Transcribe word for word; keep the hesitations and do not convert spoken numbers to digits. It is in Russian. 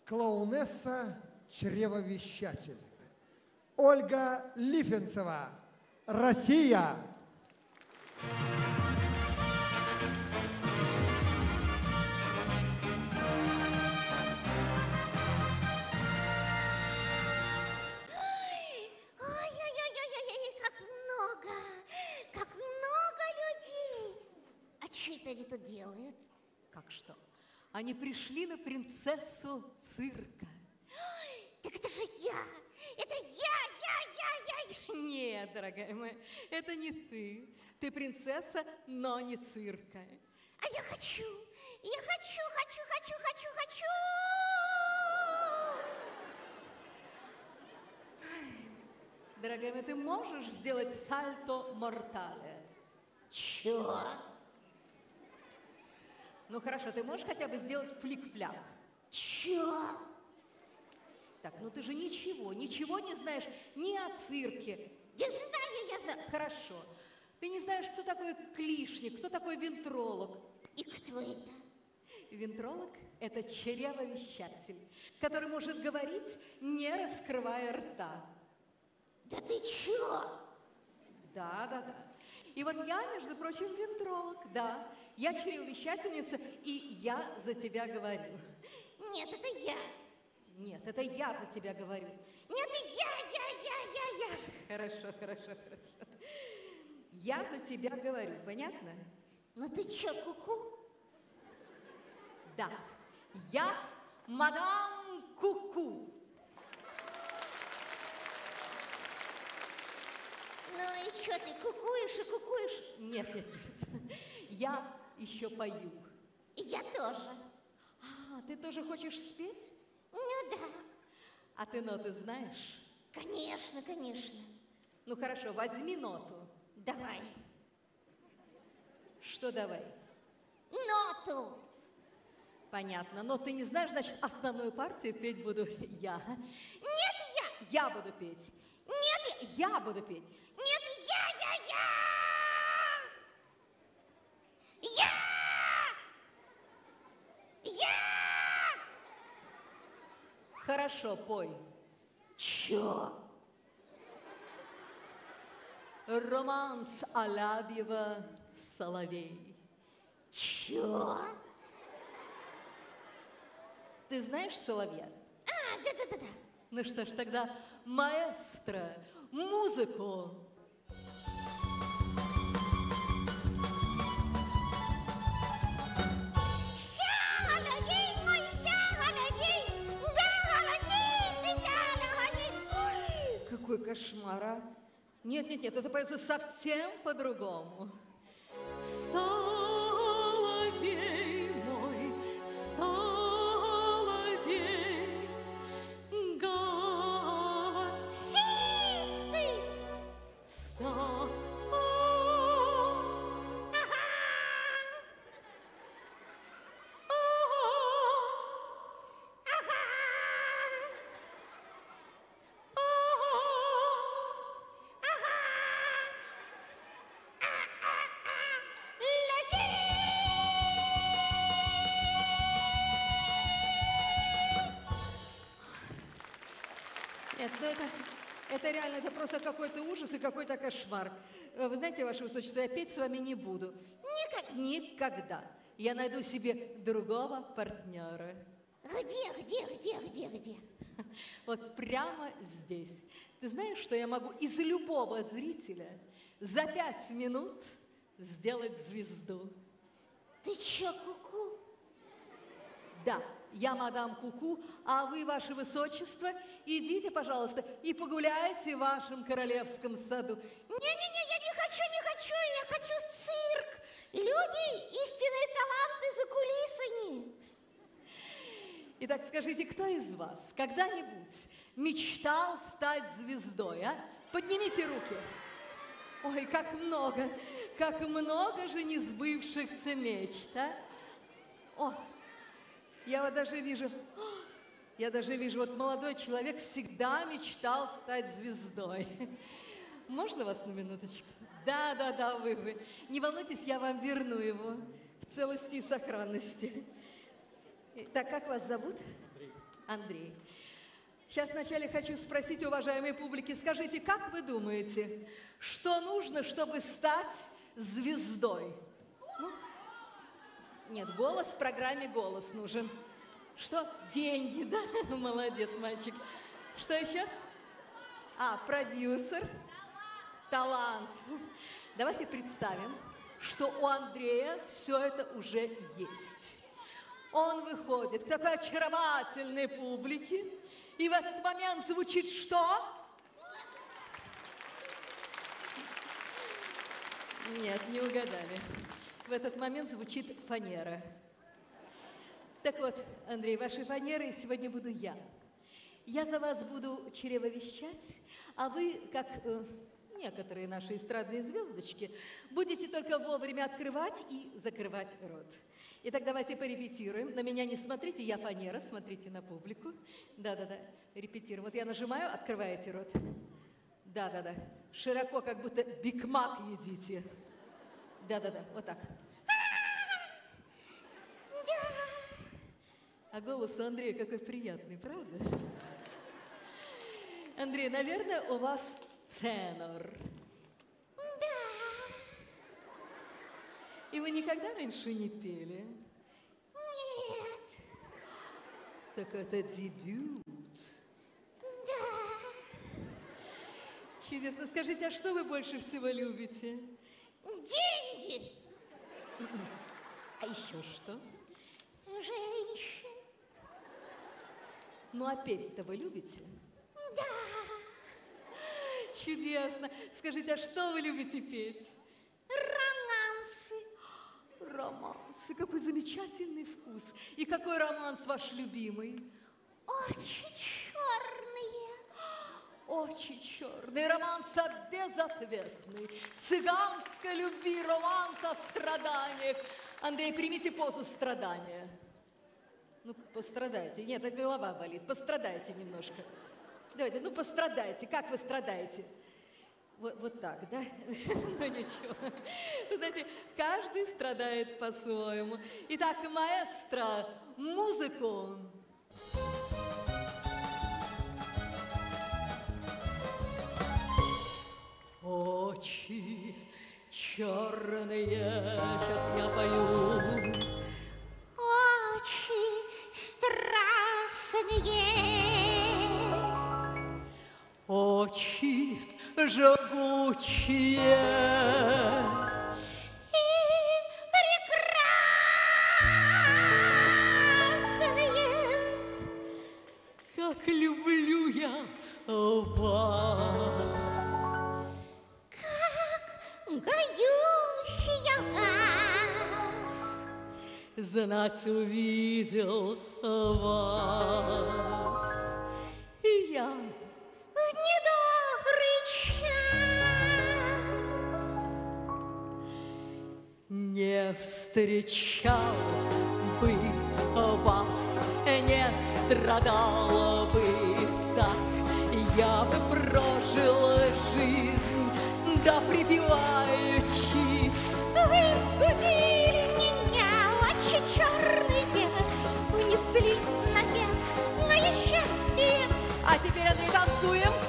клоунесса-чревовещатель. Ольга Лифенцева, Россия. Они тут делают? Как что? Они пришли на принцессу цирка. Ой, так это же я! Это я, я, я, я, я! Нет, дорогая моя, это не ты. Ты принцесса, но не цирка. А я хочу! Я хочу, хочу, хочу, хочу, хочу! Дорогая моя, ты можешь сделать сальто мортале? Чего? Ну хорошо, ты можешь хотя бы сделать флик-фляк? Чё? Так, ну ты же ничего, ничего не знаешь ни о цирке. Я знаю, я знаю. Хорошо. Ты не знаешь, кто такой клишник, кто такой вентролог. И кто это? Вентролог – это чревовещатель, который может говорить, не раскрывая рта. Да ты чё? Да, да, да. И вот я, между прочим, вентролог, да. Я чревовещательница, и я за тебя говорю. Нет, это я. Нет, это я за тебя говорю. Нет, это я, я, я, я, я. Хорошо, хорошо, хорошо. Я за тебя говорю, понятно? Ну ты чё, куку? Да, я мадам Куку. Ну и что ты, кукуешь и кукуешь? Нет, нет, нет. Я еще пою. И я тоже. А, ты тоже хочешь спеть? Ну да. А ты ноты знаешь? Конечно, конечно. Ну хорошо, возьми ноту. Давай. Что давай? Ноту. Понятно, но ты не знаешь, значит, основную партию петь буду я. Нет, я. Я буду петь. Нет, я буду петь. Нет, я, я, я! Я! Я! Хорошо, пой. Чё? Романс Алябьева «Соловей». Чё? Ты знаешь соловья? А, да-да-да-да. Ну что ж, тогда, маэстро, музыку! Соловей мой, соловей, да голосистый соловей. Ой. Какой кошмар, а? Нет, нет, нет, это поется совсем по-другому. Соловей мой, соловей, голосистый. Со... Нет, ну это, это реально, это просто какой-то ужас и какой-то кошмар. Вы знаете, Ваше Высочество, я петь с вами не буду. Никогда. Никогда. Я найду себе другого партнера. Где, где, где, где, где? Вот прямо здесь. Ты знаешь, что я могу из любого зрителя за пять минут сделать звезду? Ты чё, куку? Да, я мадам Куку, а вы, Ваше Высочество, идите, пожалуйста, и погуляйте в вашем королевском саду. Не-не-не, я не хочу, не хочу, я хочу цирк. Люди, истинные таланты за кулисами. Итак, скажите, кто из вас когда-нибудь мечтал стать звездой, а? Поднимите руки. Ой, как много, как много же несбывшихся мечт, а? О, я вот даже вижу, я даже вижу, вот молодой человек всегда мечтал стать звездой. Можно вас на минуточку? Да, да, да, вы, вы. Не волнуйтесь, я вам верну его в целости и сохранности. Так, как вас зовут? Андрей. Сейчас вначале хочу спросить, уважаемой публики, скажите, как вы думаете, что нужно, чтобы стать звездой? Ну, нет, голос в программе «Голос» нужен. Что? Деньги, да? Молодец, мальчик. Что еще? А, продюсер. Талант. Давайте представим, что у Андрея все это уже есть. Он выходит к такой очаровательной публике, и в этот момент звучит что? Нет, не угадали. В этот момент звучит фанера. Так вот, Андрей, вашей фанерой сегодня буду я. Я за вас буду чревовещать, а вы, как э, некоторые наши эстрадные звездочки, будете только вовремя открывать и закрывать рот. Итак, давайте порепетируем. На меня не смотрите, я фанера, смотрите на публику. Да-да-да, репетируем. Вот я нажимаю, открываете рот. Да-да-да, широко, как будто Биг Мак едите. Да-да-да, вот так. А голос у Андрея какой приятный, правда? Андрей, наверное, у вас тенор. Да. И вы никогда раньше не пели? Нет. Так это дебют. Да. Чудесно. Скажите, а что вы больше всего любите? Деньги. А еще что? Женщин. Ну, а петь-то вы любите? Да. Чудесно. Скажите, а что вы любите петь? Романсы. Романсы. Какой замечательный вкус. И какой романс ваш любимый? Очень черные. Очень черный. Романс безответный. Цыганской любви, романс о страданиях. Андрей, примите позу страдания. Ну, пострадайте. Нет, это голова болит. Пострадайте немножко. Давайте, ну, пострадайте. Как вы страдаете? Вот, вот так, да? Ну, ничего. Вы знаете, каждый страдает по-своему. Итак, маэстро, музыку. Очи черные, сейчас я пою. Очень страстные. Очи жгучие. И прекрасные. Как люблю я вас. Гаюсь я вас. Знать увидел вас. И я В недобрый час не встречал бы вас, не страдал бы так. Я бы прожил жизнь, да припеваючи. вы будили меня, очи черные, унесли наверх мое счастье. А теперь, Андрей, танцуем.